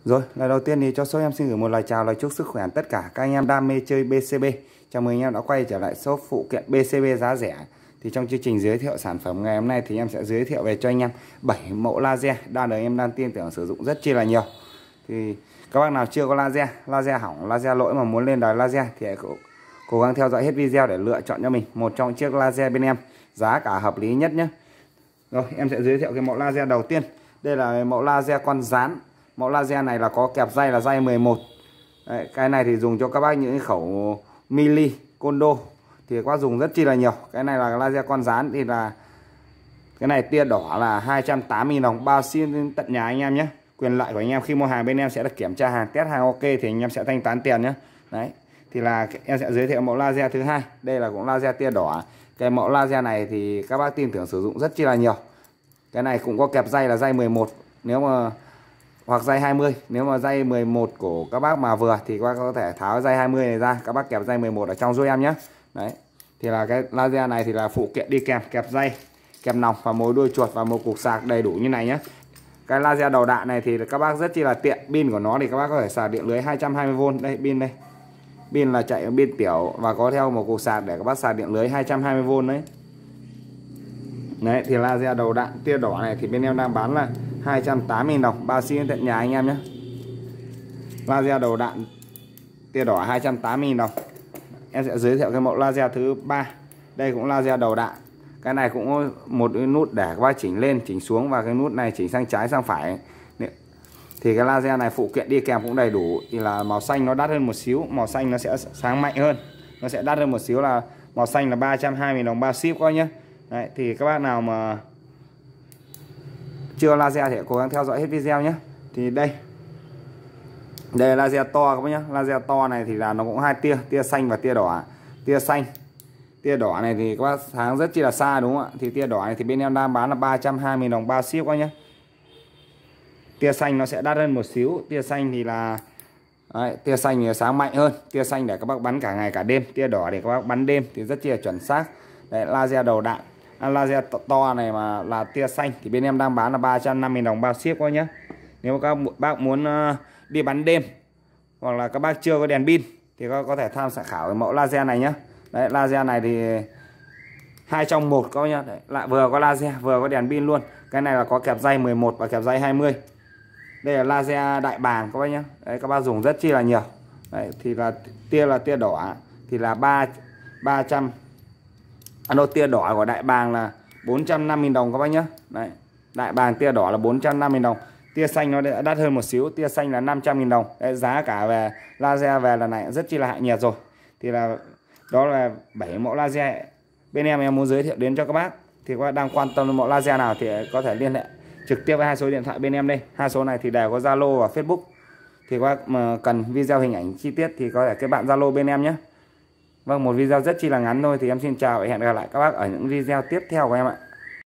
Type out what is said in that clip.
Rồi, lời đầu tiên thì cho shop em xin gửi một lời chào, lời chúc sức khỏe tất cả các anh em đam mê chơi BCB. Chào mừng anh em đã quay trở lại shop phụ kiện BCB giá rẻ. Thì trong chương trình giới thiệu sản phẩm ngày hôm nay thì em sẽ giới thiệu về cho anh em 7 mẫu laser đa đời em đang tin tưởng sử dụng rất chi là nhiều. Thì các bác nào chưa có laser hỏng, laser lỗi mà muốn lên đời laser thì hãy cố gắng theo dõi hết video để lựa chọn cho mình một trong chiếc laser bên em giá cả hợp lý nhất nhé. Rồi, em sẽ giới thiệu cái mẫu laser đầu tiên. Đây là mẫu laser con rán. Mẫu laser này là có kẹp dây là dây 11. Đấy, cái này thì dùng cho các bác những khẩu mili, condo thì các bác dùng rất chi là nhiều. Cái này là laser con rán thì là cái này tia đỏ là 280.000 đồng, bao ship tận nhà anh em nhé. Quyền lợi của anh em khi mua hàng bên em sẽ được kiểm tra hàng, test hàng ok thì anh em sẽ thanh toán tiền nhé. Đấy, thì là em sẽ giới thiệu mẫu laser thứ hai. Đây là cũng laser tia đỏ. Cái mẫu laser này thì các bác tin tưởng sử dụng rất chi là nhiều. Cái này cũng có kẹp dây là dây 11 nếu mà hoặc dây 20. Nếu mà dây 11 của các bác mà vừa thì các bác có thể tháo dây 20 này ra, các bác kẹp dây 11 ở trong giúp em nhé. Đấy, thì là cái laser này thì là phụ kiện đi kèm kẹp dây, kẹp nòng và mối đuôi chuột và một cục sạc đầy đủ như này nhé. Cái laser đầu đạn này thì các bác rất chi là tiện. Pin của nó thì các bác có thể sạc điện lưới 220V. Đây, pin đây. Pin là chạy pin tiểu và có theo một cục sạc để các bác sạc điện lưới 220V đấy. Đấy, thì laser đầu đạn tia đỏ này thì bên em đang bán là 280.000 đồng, bao ship tận nhà anh em nhé. Laser đầu đạn tia đỏ 280.000 đồng. Em sẽ giới thiệu cái mẫu laser thứ ba. Đây cũng laser đầu đạn. Cái này cũng có một cái nút để các bác chỉnh lên, chỉnh xuống và cái nút này chỉnh sang trái sang phải. Thì cái laser này phụ kiện đi kèm cũng đầy đủ. Thì là màu xanh nó đắt hơn một xíu, màu xanh nó sẽ sáng mạnh hơn, nó sẽ đắt hơn một xíu, là màu xanh là 320.000 đồng bao ship coi nhé. Đấy, thì các bác nào mà chưa laser thì cố gắng theo dõi hết video nhé. Thì đây là laser to các bác nhé. Laser to này thì là nó cũng hai tia, tia xanh và tia đỏ. Tia xanh, tia đỏ này thì các bác sáng rất chi là xa đúng không ạ. Thì tia đỏ này thì bên em đang bán là 320.000 đồng bao ship các nhé. Tia xanh nó sẽ đắt hơn một xíu. Tia xanh thì là đấy, tia xanh thì sáng mạnh hơn. Tia xanh để các bác bắn cả ngày cả đêm. Tia đỏ để các bác bắn đêm thì rất chi là chuẩn xác. Đấy, laser đầu đạn. Laser to này mà là tia xanh thì bên em đang bán là 350.000 đồng bao ship coi nhé. Nếu các bác muốn đi bắn đêm hoặc là các bác chưa có đèn pin thì có thể tham khảo cái mẫu laser này nhé. Đấy, laser này thì 2 trong 1 các bác nhé. Đấy, lại vừa có laser vừa có đèn pin luôn. Cái này là có kẹp dây 11 và kẹp dây 20. Đây là laser đại bàng các bác nhé. Đấy, các bác dùng rất chi là nhiều. Đấy, thì là tia đỏ thì là 300. Tia đỏ của đại bàng là 450.000 đồng các bác nhé. Đấy, đại bàng tia đỏ là 450.000 đồng. Tia xanh nó đã đắt hơn một xíu, tia xanh là 500.000 đồng. Đấy, giá cả về laser về lần này rất chi là hạ nhiệt rồi. Thì là đó là 7 mẫu laser bên em muốn giới thiệu đến cho các bác. Thì các bác đang quan tâm đến mẫu laser nào thì có thể liên hệ trực tiếp với hai số điện thoại bên em đây. Hai số này thì đều có Zalo và Facebook. Thì các bác mà cần video hình ảnh chi tiết thì có thể kết bạn Zalo bên em nhé. Vâng, một video rất chi là ngắn thôi thì em xin chào và hẹn gặp lại các bác ở những video tiếp theo của em ạ.